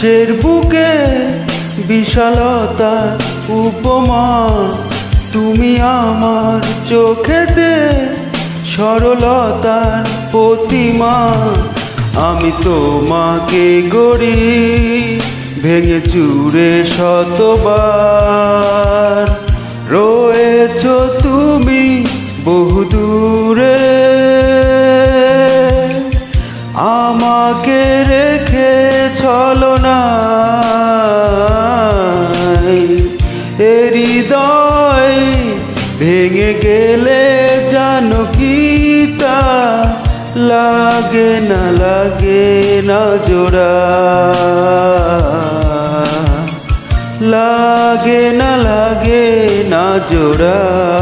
আকাশের বুকে বিশালতা উপমা, তুমি আমার চোখেতে সরলতার প্রতিমা। আমি তোমাকে গড়ি ভেঙে চুরে শতবার, রয়েছ তুমি বহুদূরে, আমাকে রেখে ছলনায়। এ হৃদয় ভেঙে গেলে জানো কি তা লাগে না জোড়া, লাগে না জোড়া।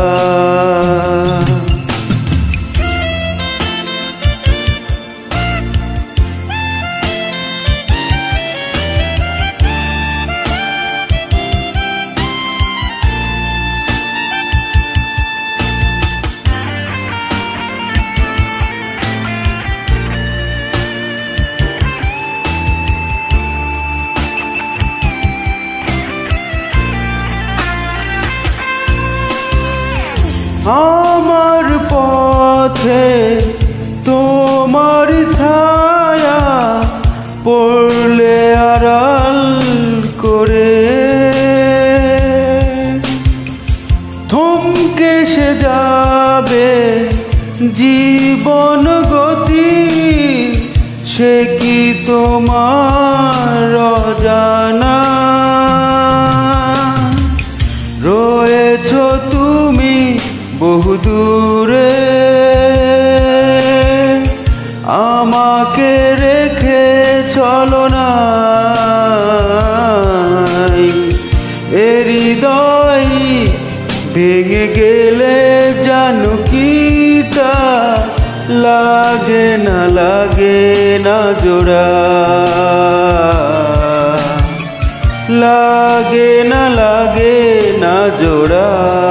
আমার পথে তোমার ছায়া পড়লে আড়াল করে, থমকে সে যাবে জীবন গতি, সে কি তোমার অজানা? রয়েছ তুমি বহুদূরে, আমাকে রেখে ছলনায়। এ হৃদয় ভেঙে গেলে জানো কি তা লাগে না জোড়া, লাগে না জোড়া।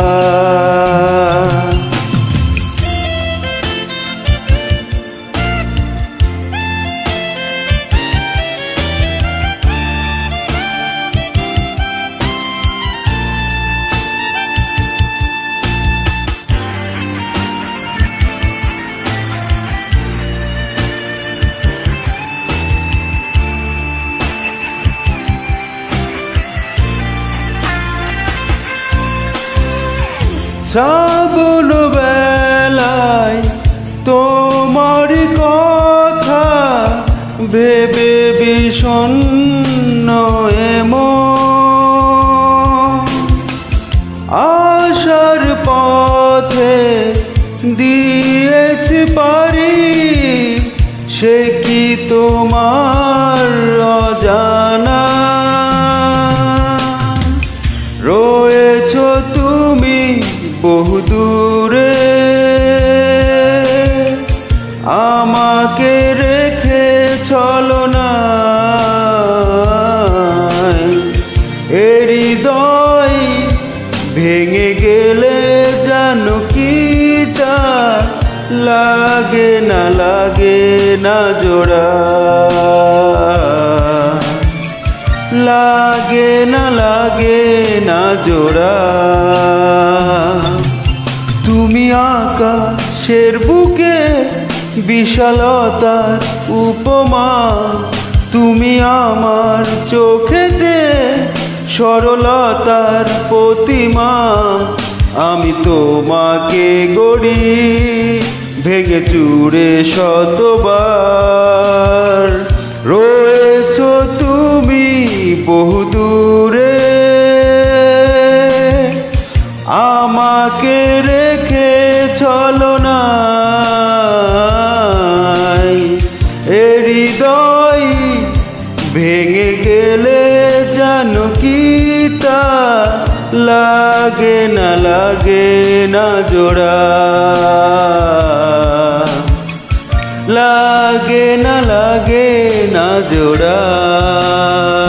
শ্রাবণ বেলায় তোমার কথা ভেবে বিষণ্ণ মন, আশার পথে দিয়েছি পারি, সে কি তোমার অজানা? রয়েছ তুমি বহুদূরে, আমাকে রেখে ছলনায়। এ হৃদয় ভেঙে গেলে জানো কি তা লাগে না জোড়া, লাগে না জোড়া। তুমি আকাশের বুকে বিশালতার উপমা, তুমি আমার চোখেতে সরলতার প্রতিমা। আমি তোমাকে গড়ি ভেঙে চুরে শতবার, রয়েছ তুমি বহুদূরে, আমাকে রেখে ছলনায়। এ হৃদয় ভেঙে গেলে জানো কি তা লাগে না জোড়া, লাগে না জোড়া।